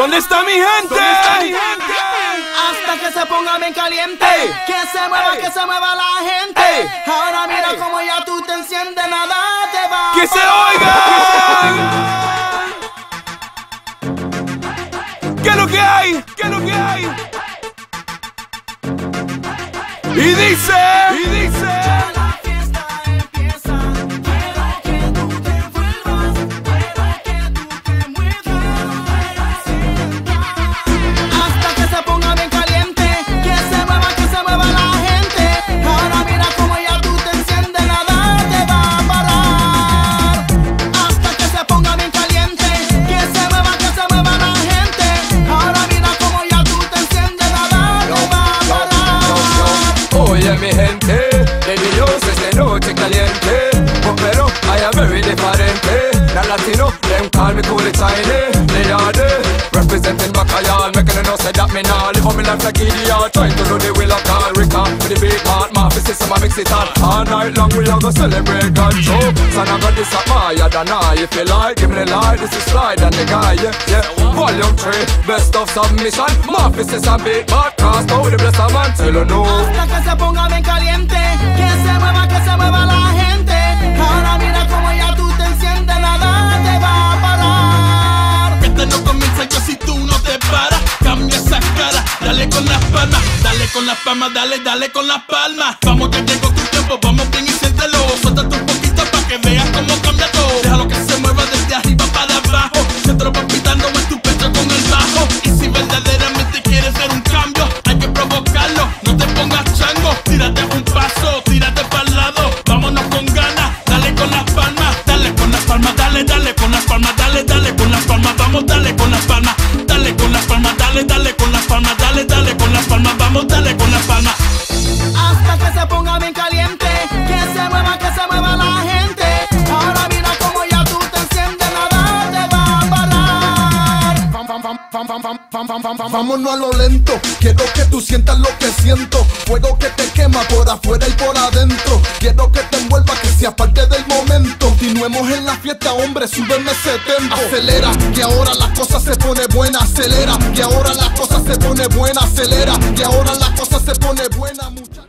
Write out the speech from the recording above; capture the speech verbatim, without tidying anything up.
¿Dónde está mi gente? ¿Dónde está mi gente? Hasta que se ponga bien caliente, ey, que se mueva, ey, que se mueva la gente, ey. Ahora mira, ey, como ya tú te enciendes, nada te va ¡Que se oiga! ¿Qué es lo que hay? ¿Qué es lo que hay? Y dice, y dice. Mi gente, baby, yo sé esta noche caliente, oh, pero I am very diferente. La latino, them call me cool tiny. They are there, representing Bacayal, making them know say that me nah live on me life like idiot. Trying to do the will of God, Rica with the big heart, my system I mix it all. All night long we are gonna celebrate God show. So now got this at Maya Dana. If you like, give me the light, this is Slide and the guy, yeah, yeah. Volume three, best of submission. My system big, but cross over the bless of man till you know. Hasta que se ponga bien caliente, que se mueva, que se mueva la gente. Ahora mira como ya tú te enciendes, nada te va a parar. Este no comienza yo si tú no te paras. Cambia esa cara, dale con las palmas, dale con las palmas, dale, dale con las palmas. Vamos que llegó tu tiempo, vamos bien y siéntelo. Suéltate un poquito para que veas cómo cambia todo. Déjalo que se mueva desde arriba para abajo. Se te lo va pitando en tu pecho con el bajo. Y si verdaderamente quieres ver un cambio, hay que provocarlo, no te pongas chango. Tírate un paso, tírate para el lado. Vámonos con ganas, dale con las palmas, dale con las palmas, dale, dale con las palmas, dale, dale con las palmas, vamos, dale con las palmas, dale con las palmas, dale, dale con las palmas, dale, dale con las palmas, vamos, dale con las palmas. Hasta que se ponga bien caliente, que se mueva, que se mueva la gente. Ahora mira como ya tú te enciendes, nada te va a parar. Vam, vam, vam, vam, vam, vam, vam, vam, vam, vam. Vámonos a lo lento, quiero que tú sientas lo que siento. Fuego que te quema por afuera y por adentro. Quiero que te envuelva, que sea parte del momento. Continuemos en la fiesta, hombre, súbeme ese tempo. Acelera, que ahora la cosa se pone buena. Acelera, que ahora la cosa se pone buena. Acelera, que ahora la cosa se pone buena, muchacha.